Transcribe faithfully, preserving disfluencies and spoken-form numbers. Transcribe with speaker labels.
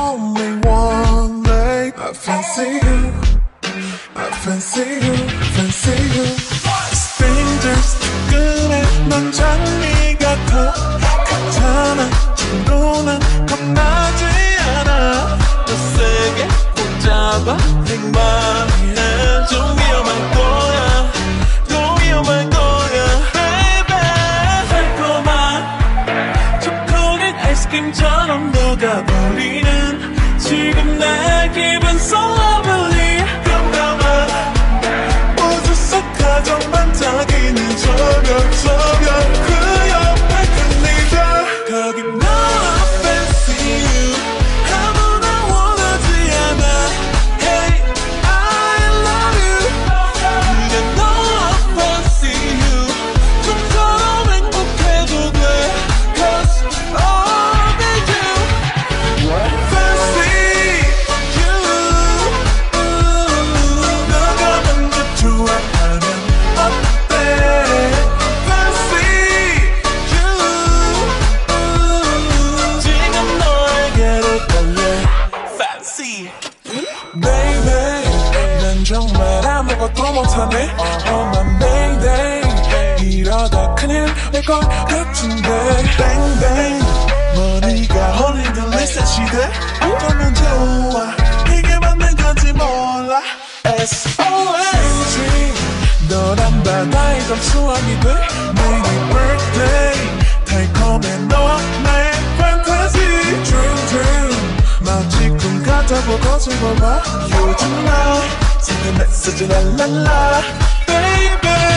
Speaker 1: only one day. I fancy you, I fancy you, fancy you. Strangers 뜨끈해 넌 장미 같아. 괜찮아 친구는 겁나지 않아. 더 세게 붙잡아 내 맘은 좀 위험할 거야. 또 위험할 거야 baby. 달콤한 초콜릿 아이스크림처럼 녹아버리는 지금 내 기분 so lovely. 건강한 우주 속 가장 반짝이는 저별 저별 그 옆에 그 네가 거기 너 I fancy you. 아무나 원하지 않아. Hey I love you. 그게 너 I fancy you. 좀처럼 행복해도 돼. Cause only you fancy you. 너가 먼저 좋아하면 어때? Fancy you. 지금 너에게로 달래. Fancy baby. 난 정말 아무것도 못하네. Oh my baby. 이러다 큰일 날 것 같은데. Bang bang 머리가 홀리는 시대. 어쩌면 좋아 이게 맞는 건지 몰라. 에스 오 에스 너란 바다에 접수하게 돼. 매일 birthday 달콤해 너와 나의 fantasy. Dream dream 마치 꿈 같아보고 즐거워. 요즘 나 생각 메시지 랄랄라 baby.